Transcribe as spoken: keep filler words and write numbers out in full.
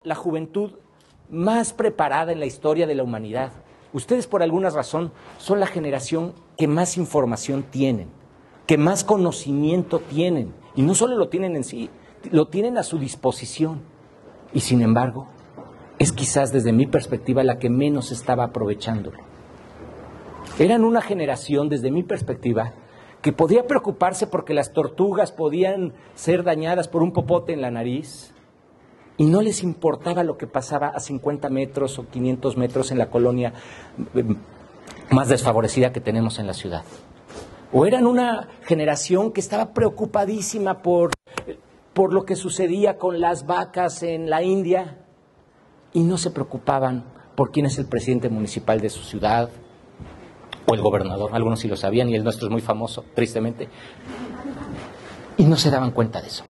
la juventud más preparada en la historia de la humanidad. Ustedes, por alguna razón, son la generación que más información tienen, que más conocimiento tienen. Y no solo lo tienen en sí, lo tienen a su disposición. Y sin embargo, es quizás desde mi perspectiva la que menos estaba aprovechándolo. Eran una generación, desde mi perspectiva, que podía preocuparse porque las tortugas podían ser dañadas por un popote en la nariz y no les importaba lo que pasaba a cincuenta metros o quinientos metros en la colonia más desfavorecida que tenemos en la ciudad. O eran una generación que estaba preocupadísima por, por lo que sucedía con las vacas en la India y no se preocupaban por quién es el presidente municipal de su ciudad o el gobernador. Algunos sí lo sabían y el nuestro es muy famoso, tristemente, y no se daban cuenta de eso.